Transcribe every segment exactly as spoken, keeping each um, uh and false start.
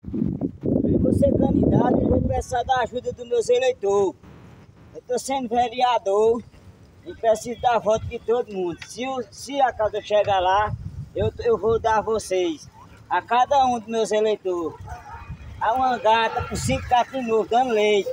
Eu vou ser candidato e vou precisar da ajuda dos meus eleitores. Eu estou sendo vereador e preciso da voto de todo mundo. Se, o, se a casa chegar lá, eu, eu vou dar a vocês, a cada um dos meus eleitores, a uma gata com cinco capim novos dando leite.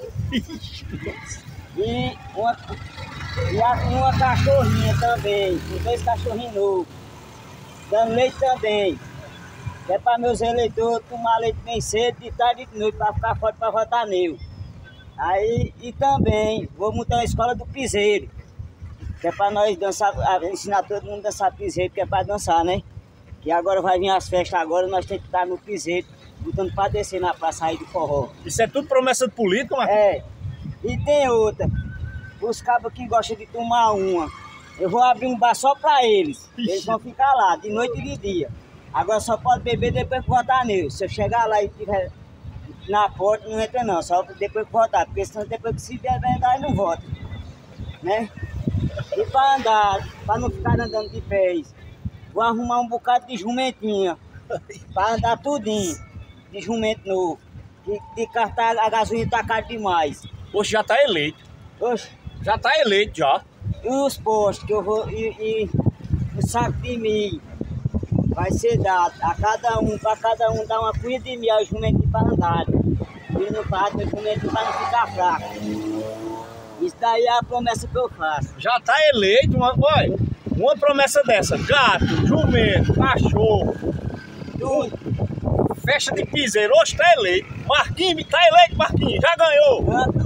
E uma, e a, uma cachorrinha também, com dois cachorrinhos novos, dando leite também. Que é para meus eleitores tomar leite bem cedo, de tarde e de noite, para ficar forte para votar nele. Aí, e também vou montar uma escola do piseiro, que é para nós dançar, ensinar todo mundo a dançar piseiro, que é para dançar, né? Que agora vai vir as festas, agora nós temos que estar no piseiro, botando para descer na praça aí do forró. Isso é tudo promessa de político, Marquinhos? É. E tem outra, os cabos que gostam de tomar uma, eu vou abrir um bar só para eles, eles vão ficar lá, de noite e de dia. Agora só pode beber depois que votar nele. Se eu chegar lá e tiver na porta, não entra não, só depois que votar, porque senão depois que se der verdade não vota, né? E para andar, para não ficar andando de pés, vou arrumar um bocado de jumentinha, para andar tudinho, de jumento novo, de, de cartar a gasolina tá caro demais. Poxa, já tá eleito. Oxe, Já tá eleito, já. e os postos que eu vou, e, e o saco de milho, vai ser dado a cada um, para cada um dar uma cunha de milho, jumento para andar. E no pátio, o jumento para não ficar fraco. Isso daí é a promessa que eu faço. Já tá eleito, uma, olha, uma promessa dessa. Gato, jumento, cachorro, Tudo. festa de piseiro, hoje tá eleito. Marquinhos, tá eleito, Marquinhos, já ganhou.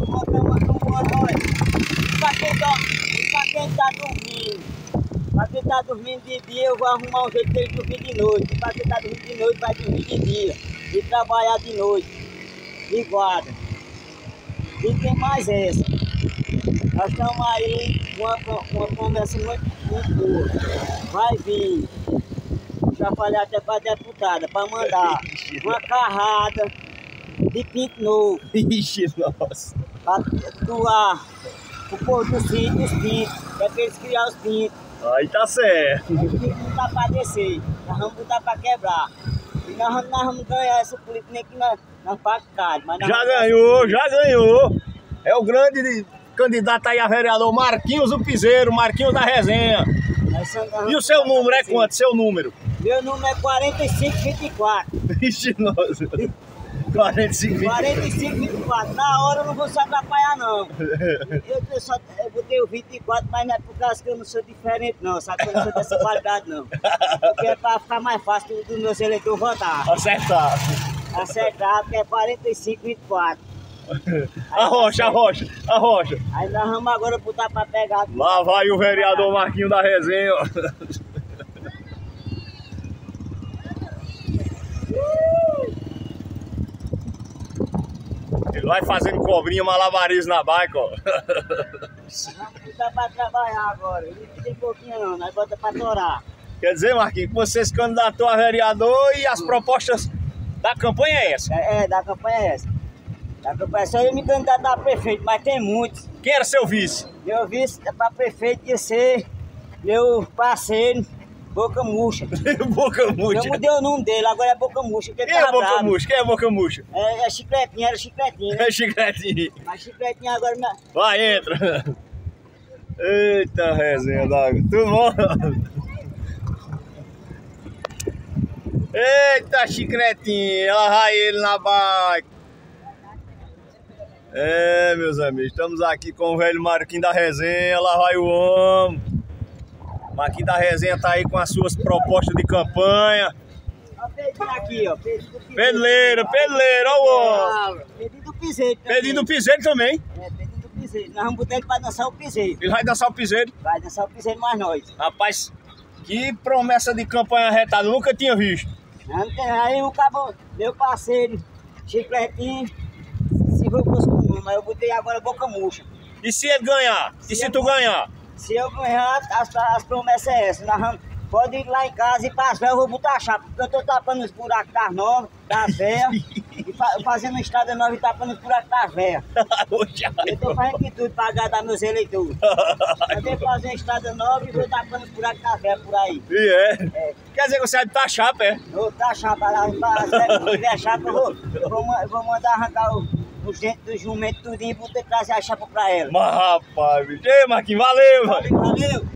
Para quem tá, pra quem tá dormindo, para quem tá dormindo de dia, eu vou arrumar um jeito de ele dormir de noite. Para quem tá dormindo de noite, vai dormir de dia. E trabalhar de noite. De guarda. E tem mais essa. Nós estamos aí com uma, uma conversa muito, muito boa. Vai vir. Já falei até para a deputada, para mandar uma carrada de pinto novo. Ixi, nossa. Para doar o povo do sítio, os pintos. É para eles criar os pintos. Aí tá certo. Os pintos não dá para descer. Nós vamos botar para quebrar. E nós vamos, nós vamos ganhar essa política, nem que nós, nós pagamos caro. Já ganhou, já ganhou. É o grande candidato aí a vereador Marquinhos do Piseiro, Marquinhos da Resenha. E o seu número é quanto? Seu número? Meu número é quarenta e cinco vinte e quatro. Ixi, nossa. quarenta e cinco, quarenta e cinco vinte e quatro. Na hora eu não vou se atrapalhar, não. Eu, eu só eu botei o vinte e quatro, mas não é por causa que eu não sou diferente, não. Sabe que eu não sou dessa qualidade, não. Porque é para ficar mais fácil dos meus eleitores votar. Acertar. Acertar, porque é quarenta e cinco vinte e quatro. Arrocha, arrocha, arrocha. Aí nós vamos agora botar para pegar. Lá vai o vereador Marquinhos da Resenha. Ele vai fazendo cobrinha, malabarismo na bike, ó. Vamos botar para trabalhar agora. Não tem pouquinho não, nós bota para torar. Quer dizer, Marquinhos, que você se candidatou a vereador e as propostas da campanha é essa? É, é da campanha é essa. Da campanha só eu me candidatar a prefeito, mas tem muitos. Quem era seu vice? Meu vice para prefeito ia ser meu parceiro, Boca Murcha. Boca Murcha. Eu mudei o nome dele, agora é Boca Murcha. Quem é Boca Murcha? Quem é Boca Murcha? É, é Chicletinho, era Chicletinho. Né? É Chicletinho. Mas Chicletinho agora... Minha... Vai, entra. Eita, resenha d'água. Tudo bom? Eita, Chicletinho. Ela vai ele na bike. É, meus amigos, estamos aqui com o velho Marquinhos da Resenha. Lá vai o homem. Marquinhos da Resenha tá aí com as suas propostas de campanha. Ó, Pedrinho aqui, ó. Pedrinho do Piseiro. Pedleiro, pedleiro, ó o homem. Pedrinho do Piseiro também. Pedrinho do Piseiro também. É, Pedrinho do Piseiro. Nós vamos botar ele pra dançar o Piseiro. Ele vai dançar o Piseiro. Vai dançar o Piseiro mais nós. Rapaz, que promessa de campanha retada, eu nunca tinha visto. Não tem, aí o cabo, meu parceiro, Chicletinho, se for com os comuns, mas eu botei agora Boca Murcha. E se ele ganhar? E se, se tu ganhar? Se eu ganhar, as, as promessas é essa. Nós vamos Pode ir lá em casa e passar, eu vou botar a chapa, porque eu tô tapando os buracos das novas, das velhas, e fa fazendo estrada nova e tapando os buracos das velhas. Eu tô fazendo de tudo pra agradar meus eleitores. Eu tenho que fazer estrada nova e vou tapando os buracos das velhas por aí. E é? É. Quer dizer que você vai botar chapa, é? Eu vou botar a chapa lá, se tiver chapa, eu vou, eu vou, eu vou mandar arrancar o, os dentes do jumento tudinho e vou ter que trazer a chapa pra ela. Mas rapaz, bicho. Ei, Marquinhos, valeu, Valeu, valeu.